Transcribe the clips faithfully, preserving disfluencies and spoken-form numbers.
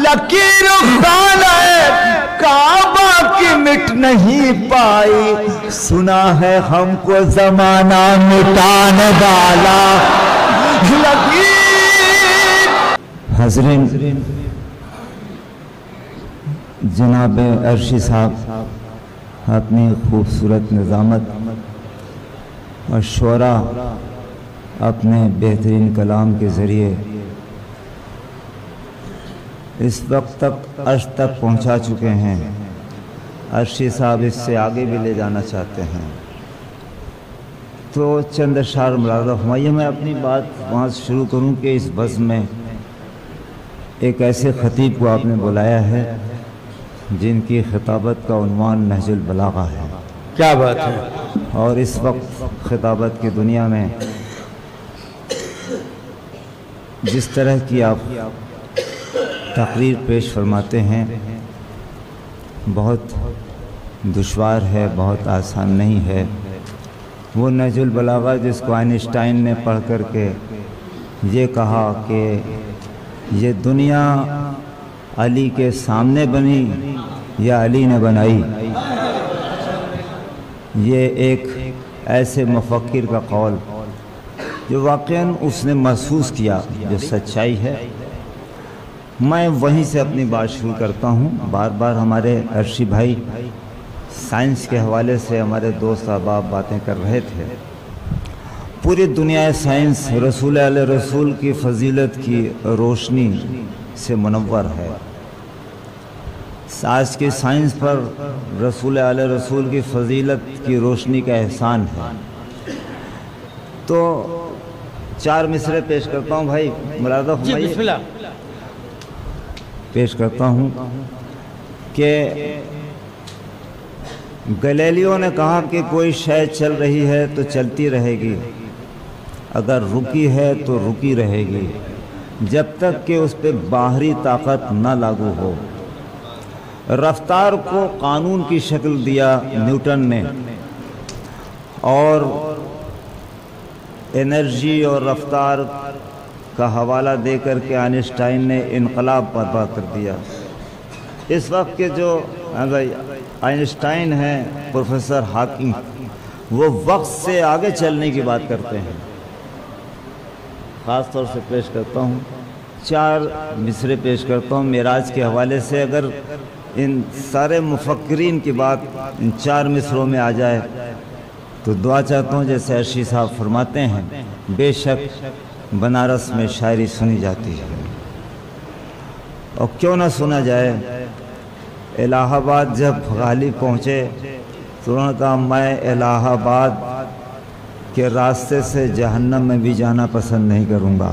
लकीर खाना काबा की मिट नहीं पाई, सुना है हमको जमाना मिटाने वाला लकीर। हज़रीन, जनाब अर्शी साहब अपनी खूबसूरत निज़ामत और शोरा अपने बेहतरीन कलाम के ज़रिए इस वक्त तक अर्श तक पहुंचा चुके हैं। अर्शी साहब इससे आगे भी ले जाना चाहते हैं, तो चंद अशार मुलाज़ा फरमाइए। मैं अपनी बात वहाँ से शुरू करूँ कि इस बज़्म में एक ऐसे ख़तीब को आपने बुलाया है जिनकी खिताबत का उन्वान नहजुल बलागा है। क्या बात है। और इस वक्त खिताबत की दुनिया में जिस तरह की आप तकरीर पेश फरमाते हैं बहुत दुश्वार है, बहुत आसान नहीं है। वो नहजुल बलागा जिसको आइंस्टाइन ने पढ़ कर के ये कहा कि ये दुनिया अली के सामने बनी या अली ने बनाई, ये एक ऐसे मुफक्किर का कौल जो वाक़ईन उसने महसूस किया, जो सच्चाई है। मैं वहीं से अपनी बात शुरू करता हूँ। बार बार हमारे अर्शी भाई साइंस के हवाले से हमारे दोस्त अहबाब बातें कर रहे थे। पूरी दुनिया साइंस रसूल अल रसूल की फजीलत की रोशनी से मुनव्वर है। आज की साइंस पर रसूल अल रसूल की फजीलत की रोशनी का एहसान है। तो चार मिसरे पेश करता हूँ भाई, मुलाज़ा फरमाइए। पेश करता हूँ कि गैलीलियो ने कहा कि कोई शय चल रही है तो चलती रहेगी, अगर रुकी है तो रुकी रहेगी, जब तक कि उस पर बाहरी ताकत न लागू हो। रफ्तार को कानून की शक्ल दिया न्यूटन ने, और एनर्जी और रफ्तार का हवाला दे कर के आइंस्टाइन ने इनकलाब बर्पा कर दिया। इस वक्त के जो आइंस्टाइन हैं, प्रोफेसर हॉकिंग, वो वक्त से आगे चलने की बात करते हैं। ख़ास तौर से पेश करता हूँ, चार मिसरे पेश करता हूँ मेराज के हवाले से। अगर इन सारे मुफक्किरीन की बात इन चार मिसरों में आ जाए तो दुआ चाहता हूँ, जैसे अर्शी साहब फरमाते हैं, बेशक बनारस में शायरी सुनी जाती है और क्यों ना सुना जाए। इलाहाबाद जब गालिब पहुँचे तो उन्होंने कहा, मैं इलाहाबाद के रास्ते से जहन्नम में भी जाना पसंद नहीं करूँगा,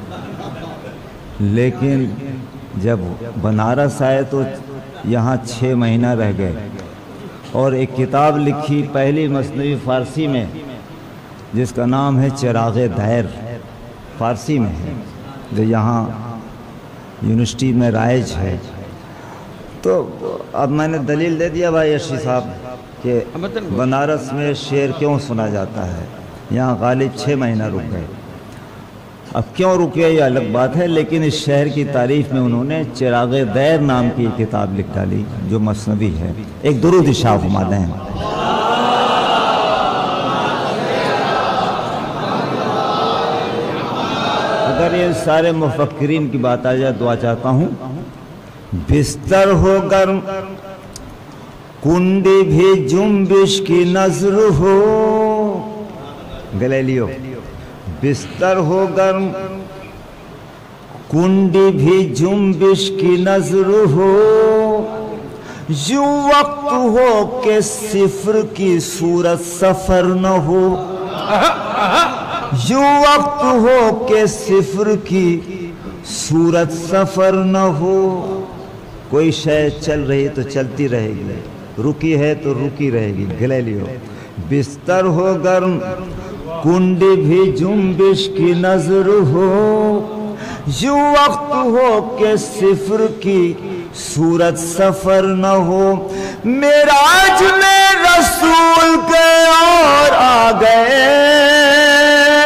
लेकिन जब बनारस आए तो यहाँ छः महीना रह गए और एक किताब लिखी पहली मसनवी फ़ारसी में, जिसका नाम है चिराग़े दैर, फ़ारसी में है, जो यहाँ यूनिवर्सिटी में राइज है। तो अब मैंने दलील दे दिया भाई अर्शी साहब कि बनारस में शेर क्यों सुना जाता है। यहाँ गालिब छः महीना रुक गए। अब क्यों रुके ये अलग बात है, लेकिन इस शहर की तारीफ में उन्होंने चिराग़े दैर नाम की किताब लिख डाली जो मसनवी है। एक दुरूद इरशाद फरमा दें। अगर ये सारे मुफक्किरीन की बात आ जाए, दुआ चाहता हूँ। बिस्तर हो गर्म, कुंडी भी जुम्बिश की नजर हो। गैलीलियो, बिस्तर हो गर्म, कुंडी भी जुम्बिश की नजर हो, यूं वक्त हो के सिफर की सूरत सफर न हो, यूं वक्त हो के सिफर की सूरत सफर न हो। कोई शय चल रही तो चलती रहेगी, रुकी है तो रुकी रहेगी। गैलीलियो, बिस्तर हो गर्म, कुंडी भी जुम्बिश की नजर हो, यूं वक्त हो के सिफर की सूरत सफर न हो। मेराज में रसूल के और आ गए,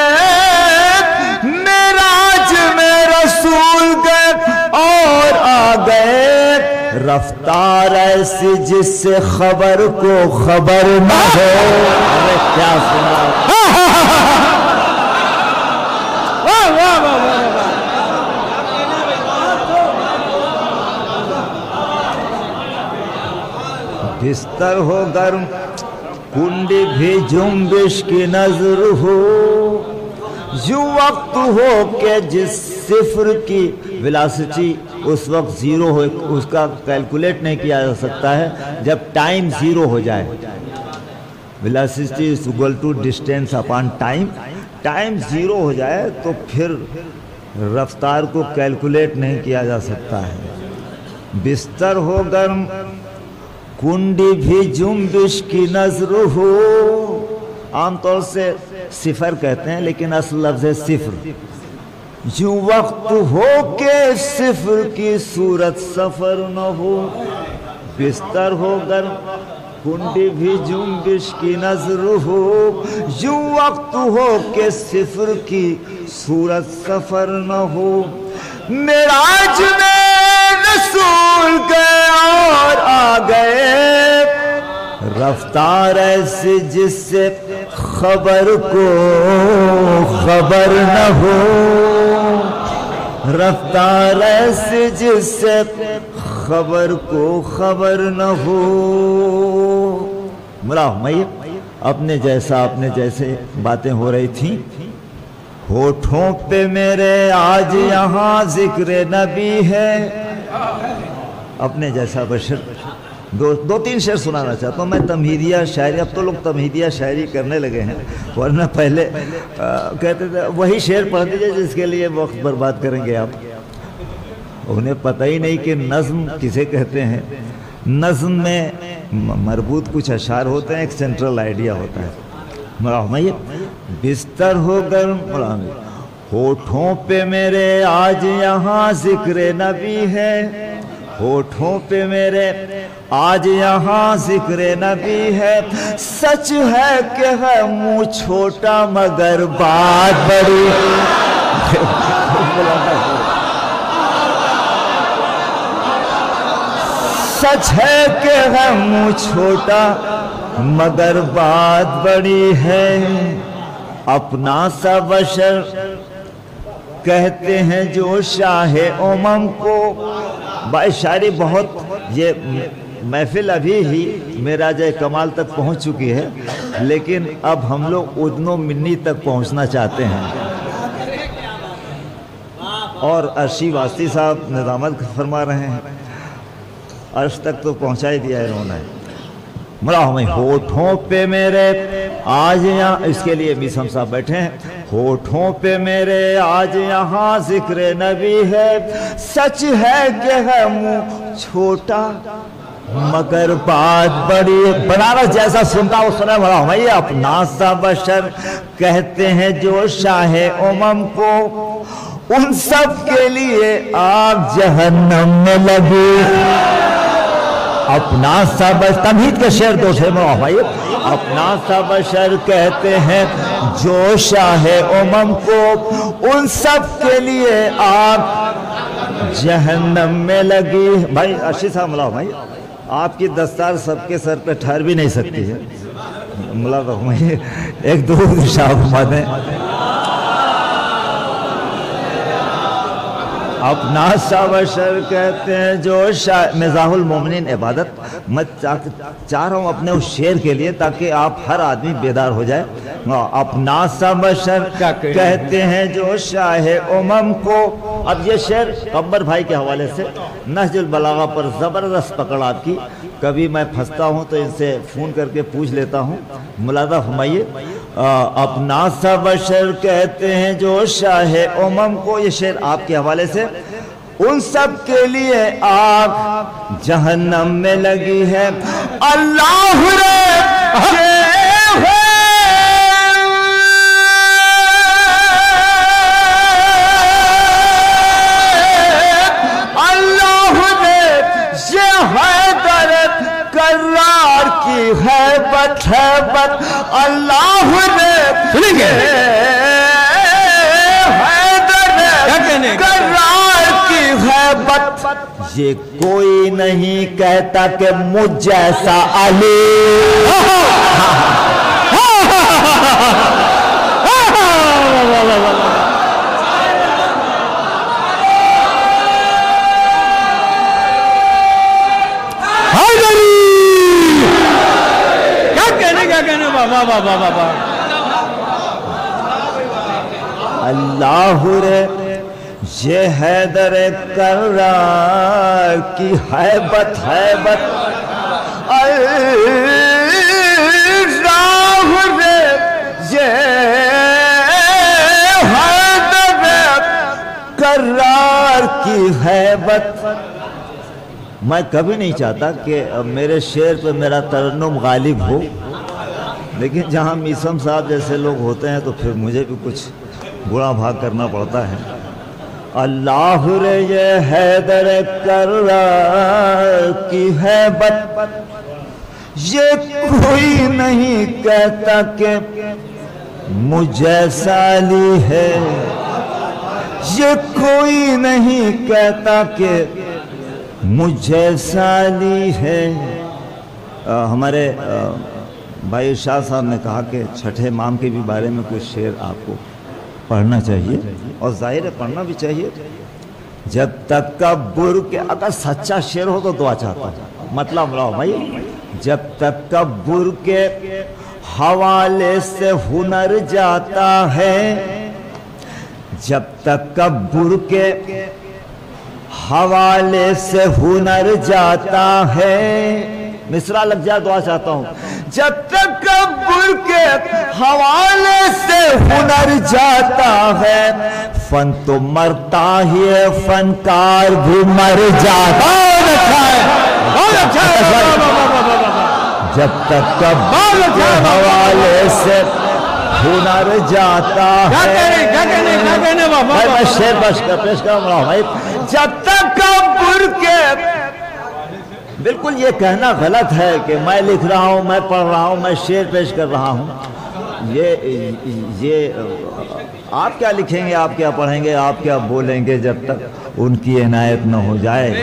मेराज में रसूल के और आ گئے، رفتار ایسی جس سے خبر کو خبر نہ ہو۔ ارے کیا سنا، بستر ہو گرم کنڈی بھی جنبش کی نظر ہو، جو وقت ہو کہ جس صفر کی ویلاسٹی اس وقت زیرو ہو، اس کا کیلکولیٹ نہیں کیا جا سکتا ہے جب ٹائم زیرو ہو جائے۔ Velocity is equal to distance upon time, time zero ہو جائے تو پھر رفتار کو کیلکولیٹ نہیں کیا جا سکتا ہے۔ بستر ہو گرم کنڈی بھی جنبش کی نظر ہو، عام طور سے صفر کہتے ہیں لیکن اصل لفظ ہے صفر۔ جو وقت ہو کہ صفر کی صورت سفر نہ ہو، بستر ہو گرم کنڈی بھی جنبش کی نظر ہو، جو وقت ہو کہ صفر کی صورت سفر نہ ہو۔ معراج میں رسول گئے اور آ گئے، رفتار ایسی جس سے خبر کو خبر نہ ہو، رفتار ایسی جس سے خبر کو خبر نہ ہو۔ ملا میں اپنے جیسا اپنے جیسے باتیں ہو رہی تھیں۔ ہونٹوں پہ میرے آج یہاں ذکر نبی ہے، اپنے جیسا بشر۔ دو دو تین شعر سنانا چاہتا ہوں میں، تمہیدیہ شاعری، اب تو لوگ تمہیدیہ شاعری کرنے لگے ہیں، ورنہ پہلے کہتے تھے وہی شعر پڑھ دیجئے جس کے لیے وقت برباد کریں گے آپ۔ انہیں پتہ ہی نہیں کہ نظم کسے کہتے ہیں۔ نظم میں مربوط کچھ اشعار ہوتے ہیں، ایک سینٹرل آئیڈیا ہوتا ہے۔ بستر ہو گرم، ہونٹوں پہ میرے آج یہاں ذکر نبی ہے، ہونٹوں پہ میرے آج یہاں ذکر نبی ہے۔ سچ ہے کہ ہے منہ چھوٹا مگر بات بڑی، سچ ہے کہ ہے منہ چھوٹا مگر بات بڑی ہے۔ اپنا سا بشر کہتے ہیں جو شاہ امم کو۔ بھائی شاعری بہت، یہ محفل ابھی ہی معراج کمال تک پہنچ چکی ہے، لیکن اب ہم لوگ ادن و منی تک پہنچنا چاہتے ہیں۔ اور عرشی واسطی صاحب نظامت فرما رہے ہیں، عرش تک تو پہنچا ہی دیا انہوں نے۔ مراہ میں ہونٹوں پہ میرے آج یہاں، اس کے لیے میسم صاحب بیٹھے ہیں۔ ہونٹوں پہ میرے آج یہاں ذکر نبی ہے، سچ ہے کہ ہے منہ چھوٹا مگر بات بڑی۔ بنارس جیسا سنتا ہوں سنا مراہ میں، اپنا سا بشر کہتے ہیں جو شاہ امم کو، ان سب کے لیے آگ جہنم میں لگی۔ اپنا سا بشر، تمہید کے شعر دو سے مراہ بھائی، اپنا سا بشر کہتے ہیں جو شاہ امم کو، ان سب کے لیے آگ جہنم میں لگی۔ بھائی عرشی صاحب ملا بھائی، آپ کی دستار سب کے سر پہ ٹھہر بھی نہیں سکتی ہے، ملا بھائی ایک درود شاہ دیں۔ اپنا سا بشر کہتے ہیں جو شاہ، مزاح المومنین عبادت، میں چاہ رہا ہوں اپنے اس شعر کے لیے تاکہ آپ ہر آدمی بیدار ہو جائے۔ اپنا سا بشر کہتے ہیں جو شاہ امم کو۔ اب یہ شعر قمر بھائی کے حوالے سے نہج البلاغہ پر زبردست پکڑ آپ کی، کبھی میں پھنستا ہوں تو ان سے فون کر کے پوچھ لیتا ہوں، ملاحظہ فرمائیے۔ اپنا سا بشر کہتے ہیں جو شاہ امم کو، یہ شعر آپ کے حوالے سے، ان سب کے لیے آگ جہنم میں لگی ہے۔ اللہ رے اللہ نے یہ حیدر کرار کی حیبت حیبت، اللہ نے حیدر کرار کی حیبت یہ کوئی نہیں کہتا کہ مجھ جیسا علی. کیا کہنے کیا کہنے بابا بابا بابا. اللہ رے یہ حیدر کرار کی حیبت حیبت. اللہ رے یہ حیدر کرار کی حیبت. میں کبھی نہیں چاہتا کہ میرے شعر پہ میرا ترنم غالب ہو، لیکن جہاں میسم صاحب جیسے لوگ ہوتے ہیں تو پھر مجھے بھی کچھ بڑا بھاگ کرنا پڑتا ہے. اللہ رے یہ حیدر کرار کی حیبت، یہ کوئی نہیں کہتا کہ مجھ جیسا علی ہے. یہ کوئی نہیں کہتا کہ مجھ جیسا علی ہے. آ, ہمارے آ, بھائی شاہ صاحب نے کہا کہ چھٹے امام کے بھی بارے میں کچھ شعر آپ کو پڑھنا چاہیے، اور ظاہر ہے پڑھنا بھی چاہیے. جب تکبر کے، اگر سچا شعر ہو تو دعا چاہتا ہوں، مطلب رہو بھائی. جب تکبر کے حوالے سے ہنر جاتا ہے، جب تکبر کے حوالے سے ہنر جاتا ہے. مصرع لگ جائے دعا چاہتا ہوں. جب تکبر کے حوالے سے ہنر جاتا ہے، فن تو مرتا ہی ہے، فنکار بھی مر جاتا ہے. جب تکبر کے حوالے سے ہنر جاتا ہے. میں شعر پیش کر رہا ہوں بھائی. جب تکبر کے، بالکل یہ کہنا غلط ہے کہ میں لکھ رہا ہوں، میں پڑھ رہا ہوں، میں شعر پیش کر رہا ہوں. یہ یہ آپ کیا لکھیں گے، آپ کیا پڑھیں گے، آپ کیا بولیں گے جب تک ان کی عنایت نہ ہو جائے.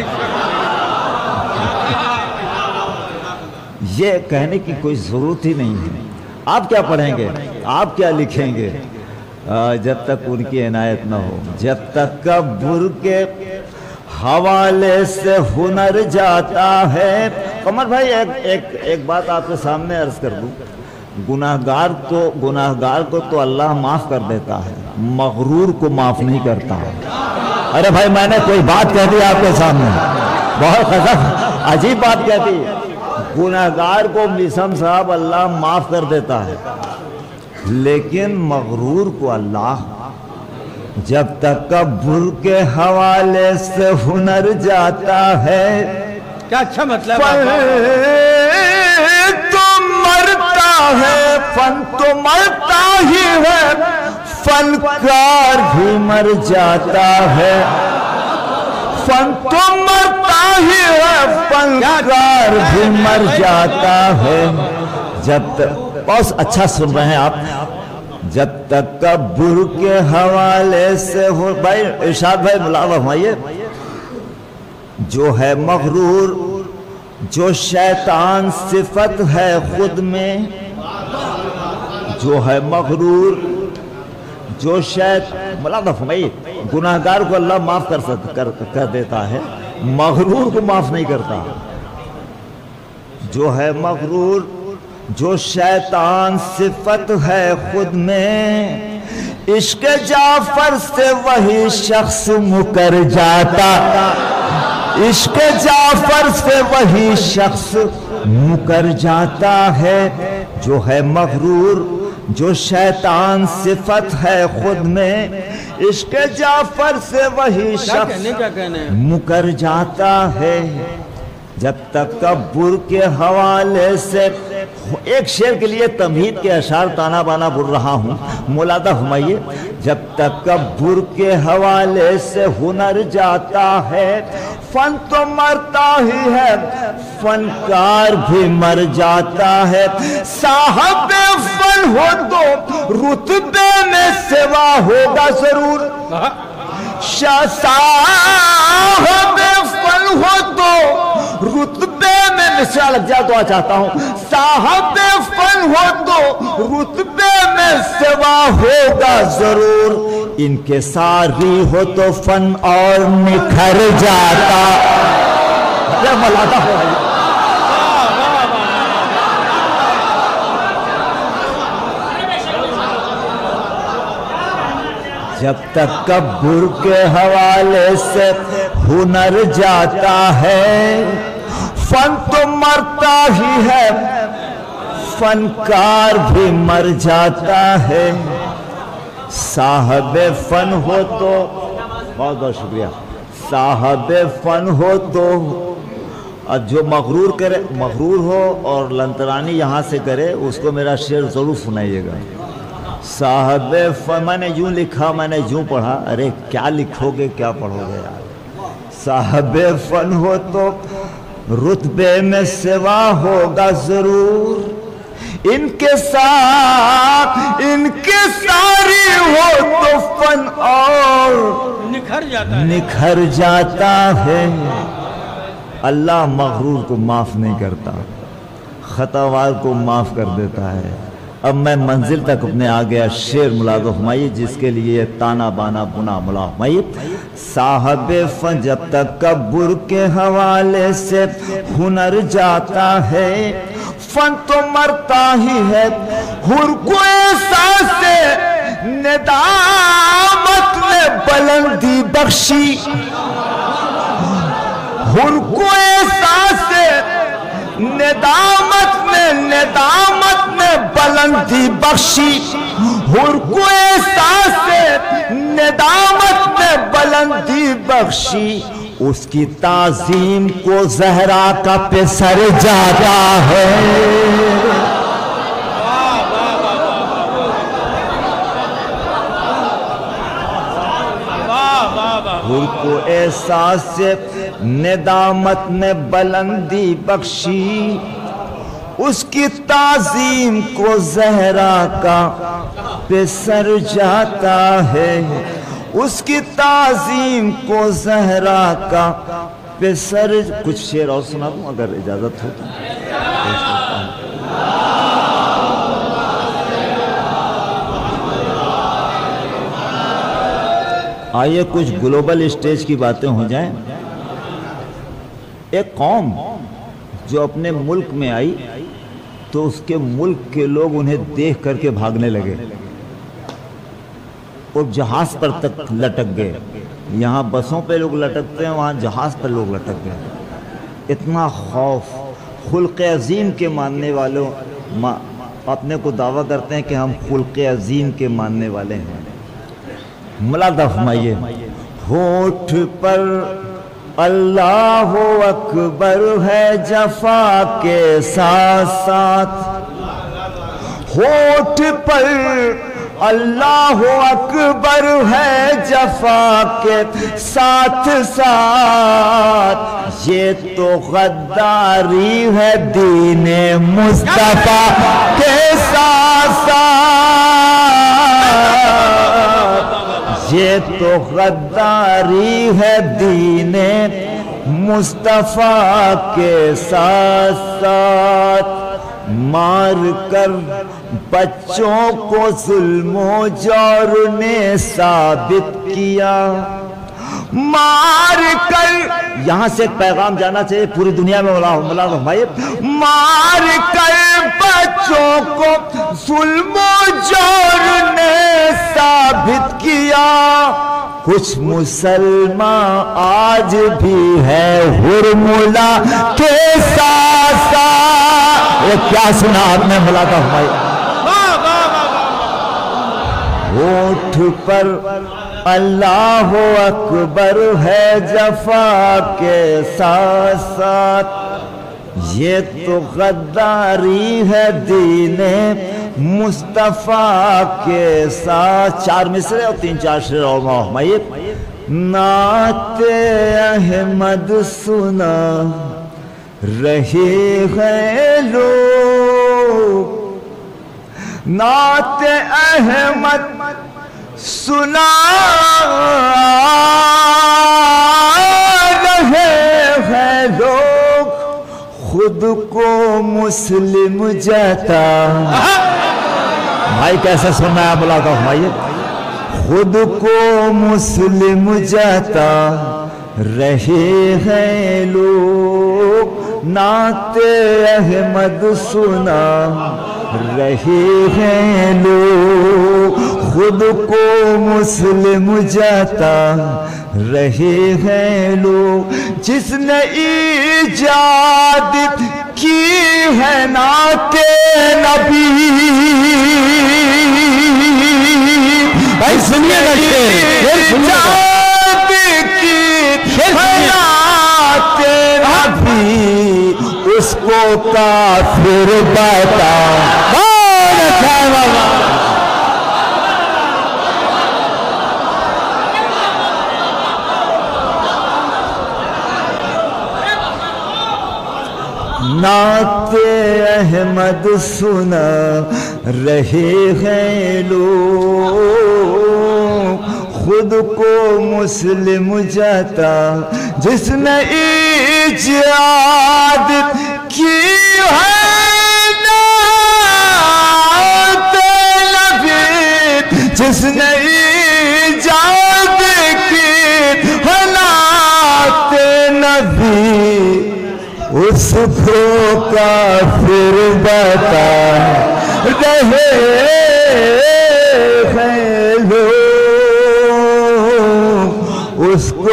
یہ کہنے کی کوئی ضرورت ہی نہیں ہے. آپ کیا پڑھیں گے، آپ کیا لکھیں گے جب تک ان کی عنایت نہ ہو. جب تک کبر کے حوالے سے ہنر جاتا ہے. قمر بھائی ایک ایک ایک بات آپ کے سامنے عرض کر دوں. گناہگار تو گناہگار کو تو اللہ معاف کر دیتا ہے، مغرور کو معاف نہیں کرتا. ارے بھائی میں نے کوئی بات کہہ دی آپ کے سامنے، بہت خطر عجیب بات کہہ دی. گناہگار کو میسم صاحب اللہ معاف کر دیتا ہے، لیکن مغرور کو اللہ جب تکبر کے حوالے سے ہنر جاتا ہے. کیا اچھا مطلب تو مرتا ہے، فن تو مرتا ہی ہے، فنکار بھی مر جاتا ہے. فن تو مرتا ہی ہے، فنکار بھی مر جاتا ہے. جب تک بہت اچھا سن رہے ہیں آپ. جب تک کبر کے حوالے سے ہو. بھائی ارشاد بھائی ملاحظہ فرمائیے. جو ہے مغرور، جو شیطان صفت ہے خود میں، جو ہے مغرور، جو شیطان، ملاحظہ فرمائیے، گناہگار کو اللہ معاف کر کر کر دیتا ہے، مغرور کو معاف نہیں کرتا. جو ہے مغرور، جو شیطان صفت ہے خود میں، عشق جعفر سے وہی شخص مکر جاتا. عشق جعفر سے وہی شخص مکر جاتا ہے. جو ہے مغرور، جو شیطان صفت ہے خود میں، عشق جعفر سے وہی شخص مکر جاتا ہے. جب تک کبر کے حوالے سے، ایک شعر کے لیے تمہید کے اشعار تانا بانا بول رہا ہوں، ملاحظہ فرمائیے. جب تک کبر کے حوالے سے ہنر جاتا ہے، فن تو مرتا ہی ہے، فنکار بھی مر جاتا ہے. صاحب فن ہو تو رتبے میں سوا ہوگا ضرور. صاحب ہو تو رتبے میں مصرع لگ جائے دعا چاہتا ہوں، صاحب فن ہو تو رتبے میں سوا ہوگا ضرور، ان کے ساری ہو تو فن اور نکھر جاتا، ملاتا ہو رہا ہے۔ جب تکبر کے حوالے سے ہنر جاتا ہے، فن تو مرتا ہی ہے، فنکار بھی مر جاتا ہے۔ صاحب فن ہو تو، بہت بہت شکریہ، صاحب فن ہو تو، اب جو مغرور کرے، مغرور ہو اور لنترانی یہاں سے کرے، اس کو میرا شعر ضرور سنائیے گا۔ صاحب فن، میں نے یوں لکھا، میں نے یوں پڑھا، ارے کیا لکھو گے کیا پڑھو گے یار۔ صاحب فن ہو تو رتبے میں سوا ہوگا ضرور، ان کے ساتھ ان کے ساری ہو تو فن اور نکھر جاتا ہے نکھر جاتا ہے۔ اللہ مغرور کو معاف نہیں کرتا، خطاوار کو معاف کر دیتا ہے۔ اب میں منزل تک اپنے آ گیا، شعر ملاحظہ فرمائیے جس کے لیے تانا بانا بنا ملا فرمائیے۔ صاحب فن جب تکبر کے حوالے سے ہنر جاتا ہے، فن تو مرتا ہی ہے، حر کو احساس ندامت نے بلندی بخشی، حر کو احساس ندامت نے ندامت نے بلندی بخشی، حر کو احساس ندامت نے بلندی بخشی، اس کی تعظیم کو زہرا کا پسر جاتا ہے۔ حر کو احساس ندامت نے بلندی بخشی، اس کی تعظیم کو زہرا کا پسر جاتا ہے، اس کی تعظیم کو زہرا کا پسر۔ کچھ شعر اور سنا دوں اگر اجازت ہو تو۔ آئیے کچھ گلوبل اسٹیج کی باتیں ہو جائیں۔ ایک قوم جو اپنے ملک میں آئی تو اس کے ملک کے لوگ انہیں دیکھ کر کے بھاگنے لگے اور جہاز پر تک لٹک گئے۔ یہاں بسوں پہ لوگ لٹکتے ہیں، وہاں جہاز پر لوگ لٹک گئے۔ اتنا خوف۔ خلق عظیم کے ماننے والوں اپنے کو دعویٰ کرتے ہیں کہ ہم خلق عظیم کے ماننے والے ہیں۔ ملاحظہ فرمائیے، ہونٹ پر اللہ اکبر ہے جفا کے ساتھ ساتھ، ہونٹ پر اللہ اکبر ہے جفا کے ساتھ ساتھ، یہ تو غداری ہے دین مصطفیٰ کے ساتھ ساتھ، یہ تو غداری ہے دین مصطفیٰ کے ساتھ ساتھ، مار کر بچوں کو ظلم و جور نے ثابت کیا، مار کر، یہاں سے ایک پیغام جانا چاہیے پوری دنیا میں، ملا فرمائیے، مار کر بچوں کو ظلم و جور نے ثابت کیا، کچھ مسلمان آج بھی ہے حرملا کے ساتھ ساتھ۔ یہ کیا سنا آپ نے ملا تھا فرمائیے، ہونٹ پر اللہ اکبر ہے جفا کے ساتھ ساتھ، یہ تو غداری ہے دین مصطفیٰ کے ساتھ۔ چار مصرے اور تین چار شعر اور فرمائیے۔ نعت احمد سنا رہے ہیں لوگ، نعت احمد سنا رہے लोग खुद को मुस्लिम जाता। भाई कैसा सुनना है बोला तो भाई, खुद को मुस्लिम जाता रहे हैं लोग, नाते अहमद सुना रहे हैं लोग, खुद को मुस्लिम जाता रहे हैं लोग, जिसने इजाद की है नाते नबी। भाई सुनिएगा इजाद की है नाते नबी, उसको काफिर बता। बहुत अच्छा है बाबा। नाते अहमद सुना रहे हैं लोग, खुद को मुस्लिम जाता जिसने इजाद की है नाते नबी, जिसने इजाद की है नाते नबी, उसको काफिर बता रहे हैं लोग, उसको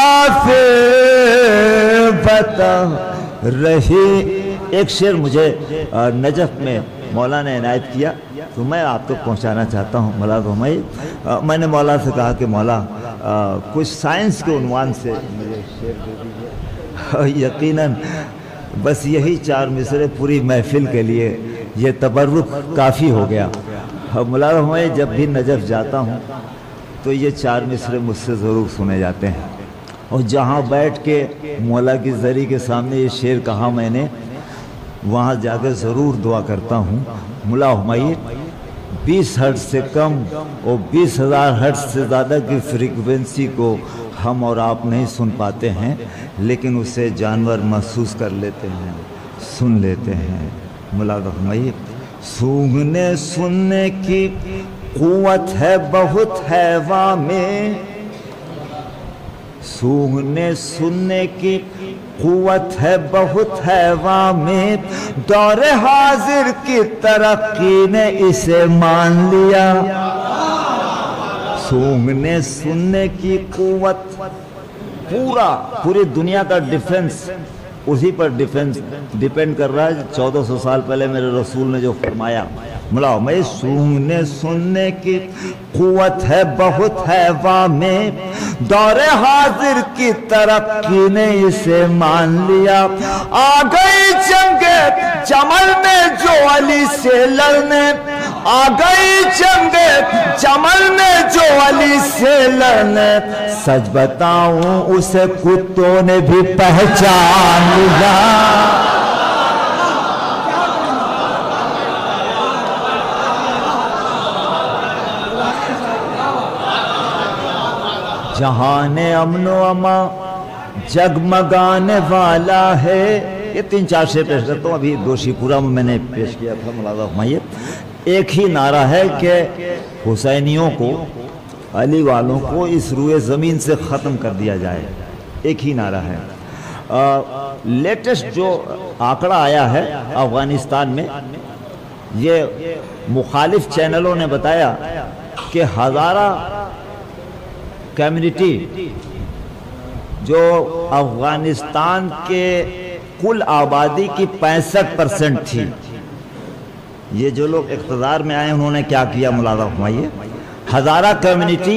काफिर बता रहे। एक शेर मुझे नजफ में मौला ने इनायत किया तो मैं आप तक पहुंचाना चाहता हूं। मौला तो मैं मैंने मौला से कहा कि मौला कुछ साइंस के उन्वान से मुझे शेर दे दीजिए। यकीनन बस यही चार मिसरे पूरी महफिल के लिए ये तबर्रुक काफ़ी हो गया। मौला मैं जब भी नजफ जाता हूँ तो ये चार मिसरे मुझसे ज़रूर सुने जाते हैं, और जहाँ बैठ के मौला की ज़री के सामने ये शेर कहा मैंने, वहाँ जाकर ज़रूर दुआ करता हूँ। मौला हुमायूं बीस हर्ट्ज़ से कम और बीस हज़ार हर्ट्ज़ से ज़्यादा की फ्रीक्वेंसी को हम और आप नहीं सुन पाते हैं, लेकिन उसे जानवर महसूस कर लेते हैं, सुन लेते हैं। मौला हुमायूं सूंघने सुनने की क़ुव्वत है बहुत हैवा में, सूंघने सुनने की क़ुव्वत है बहुत हैवा में, दौरे हाजिर की तरक्की ने इसे मान लिया। सूंघने सुनने की क़ुव्वत, पूरा पूरी दुनिया का डिफेंस उसी पर डिफेंस डिपेंड कर रहा है। चौदह सौ साल पहले मेरे रसूल ने जो फरमाया, मौला मैं सूंघने सुनने की क़ुव्वत है बहुत हैवा में, दौरे हाजिर की तरक्की ने इसे मान लिया। आ गई जंगे जमल में जो अली से लड़ने, आ गई जंगे जमल में जो अली से लड़ने, सच बताऊं उसे कुत्तों ने भी पहचान लिया। जहाने अमनो अमा जगमगाने वाला है। ये तीन चार शेर पेश करता हूँ। अभी दोषीपुरा में मैंने पेश किया था। मौलाना हुमायूं एक ही नारा है कि हुसैनियों को, अली वालों को इस रुए ज़मीन से ख़त्म कर दिया जाए। एक ही नारा है। लेटेस्ट जो आंकड़ा आया है अफ़गानिस्तान में, ये मुखालिफ चैनलों ने बताया कि हज़ारा कम्युनिटी जो अफ़गानिस्तान के कुल आबादी की पैंसठ परसेंट थी, ये जो लोग इक़्तिदार में आए उन्होंने क्या किया मुलाज़ा हुमायूं, हज़ारा कम्युनिटी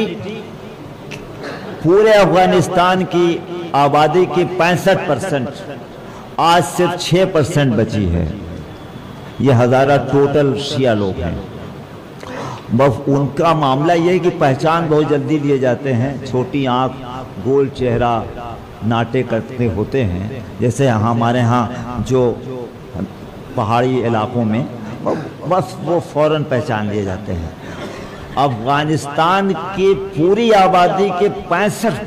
पूरे अफ़गानिस्तान की आबादी की पैंसठ परसेंट, आज सिर्फ छः परसेंट बची है। ये हज़ारा टोटल शिया लोग हैं। बस उनका मामला ये है कि पहचान बहुत जल्दी लिए जाते हैं। छोटी आँख, गोल चेहरा, नाटे करते होते हैं। जैसे यहाँ हमारे यहाँ जो पहाड़ी इलाकों में बस वो फ़ौरन पहचान लिए जाते हैं। अफ़गानिस्तान की पूरी आबादी के पैंसठ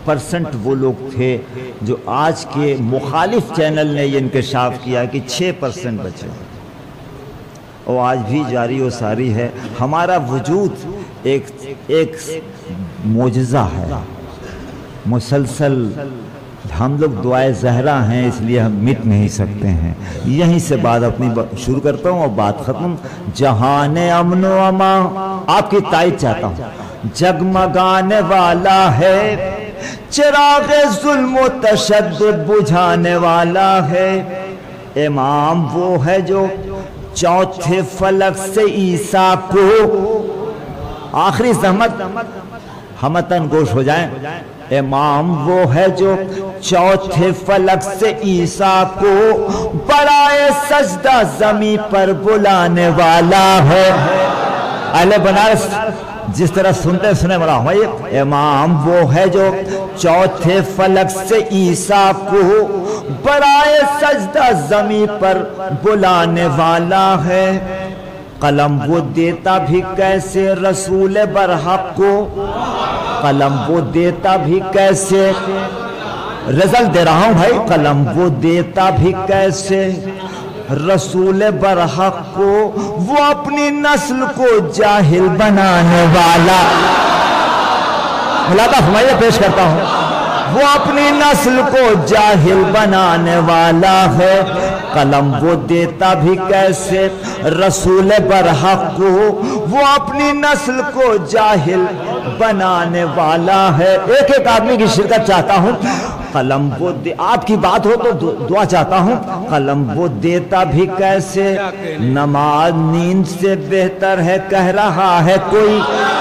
परसेंट वो लोग थे जो आज के मुखालिफ चैनल ने ये इंकशाफ किया कि छः परसेंट बचे, और आज भी जारी व सारी है। हमारा वजूद एक एक मोजज़ा है, मुसलसल। हम लोग दुआए ज़हरा हैं, इसलिए हम मिट नहीं सकते हैं। यहीं से बात अपनी शुरू करता हूँ और बात ख़त्म। जहाने अमन व अमा, आपकी ताईद चाहता हूँ। जगमगाने वाला है, चिराग जुल्म तशद्दुद बुझाने वाला है। इमाम वो है जो चौथे फलक से ईसा को, आखिरी ज़हमत हमतन गोश हो जाए। इमाम वो है जो चौथे फलक से ईसा को बराए सजदा ज़मीं पर बुलाने वाला है। अहले बनारस जिस तरह सुनते सुने बड़ा हुआ, ये इमाम वो है जो चौथे फलक से ईसा को बराए सजदा ज़मीं पर बुलाने वाला है। कलम वो देता भी कैसे रसूल बरहक को, कलम वो देता भी कैसे, रिजल्ट दे रहा हूं भाई। कलम वो देता भी कैसे रसूल बरहक को, वो अपनी नस्ल को जाहिल बनाने वाला। मुलादा फरमाइए, पेश करता हूं। वो अपनी नस्ल को जाहिल बनाने वाला है। कलम वो देता भी कैसे रसूल बरहक को, वो अपनी नस्ल को जाहिल बनाने वाला है। एक एक आदमी की शिरकत चाहता हूं। कलम वो दे, आपकी बात हो तो दुआ चाहता हूं। कलम वो देता भी कैसे, नमाज नींद से बेहतर है कह रहा है कोई।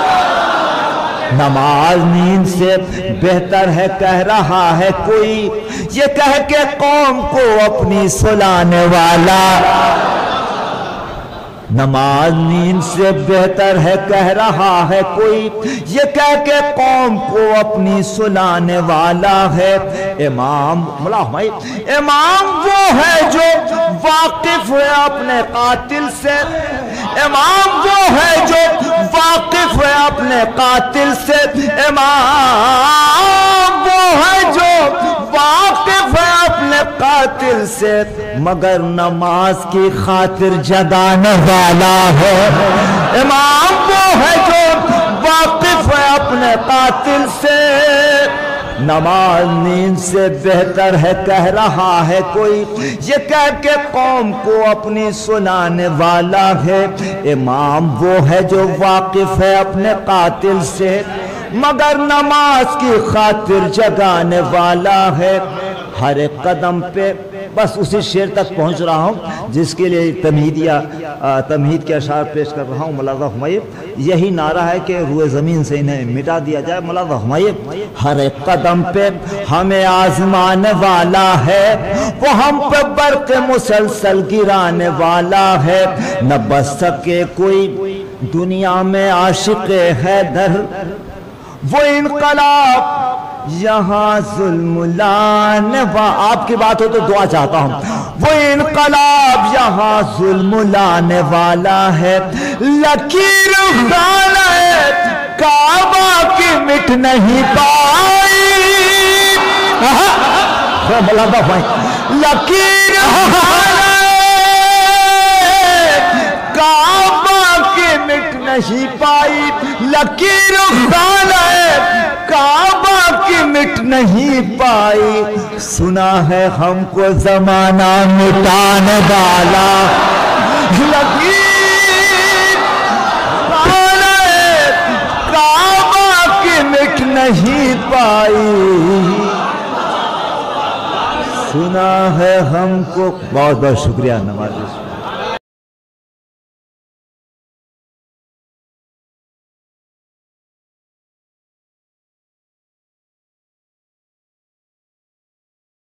नमाज नींद से बेहतर है कह रहा है कोई, ये कह के कौम को अपनी सुलाने वाला। नमाज नींद से बेहतर है कह रहा है कोई, ये कह के कौम को अपनी सुलाने वाला है। इमाम मुला भाई, इमाम वो है जो वाकिफ है अपने कातिल से। इमाम वो है जो वाकिफ है अपने कातिल से। इमाम वो है जो वाकिफ है अपने कातिल से, मगर नमाज की खातिर जगाने वाला है। इमाम वो है जो वाकिफ है अपने कातिल से, नमाज नींद से बेहतर है कह रहा है कोई, ये कह के कौम को अपनी सुनाने वाला है। इमाम वो है जो वाकिफ है अपने कातिल से, मगर नमाज की खातिर जगाने वाला है। हर एक कदम पे बस उसी शेर तक पहुंच रहा हूं जिसके लिए तमहीदिया तमहीद के अशार पेश कर रहा हूं। मुलाज़ा फरमाइए, यही नारा है कि रूए ज़मीन से इन्हें मिटा दिया जाए। मुलाज़ा फरमाइए, हर एक कदम पे हमें आजमाने वाला है, वो हम पे बरक़ मुसलसल गिराने वाला है। न बच सके कोई दुनिया में आशिक़ हैदर, वो इनकलाब यहाँ जुल्म लाने वा। आपकी बात हो तो दुआ चाहता हूँ। वो इनकलाब यहाँ जुल्म लाने वाला है। लकीर खाना काबा की मिट नहीं पाई। लकीर खाना काबा की मिट नहीं पाई। लकीर खाना काबा की मिट नहीं पाई। सुना है हमको जमाना मिटाने वाला। लकीर खाना काबा की मिट नहीं पाई। सुना है हमको। बहुत बहुत शुक्रिया नवाज़िश।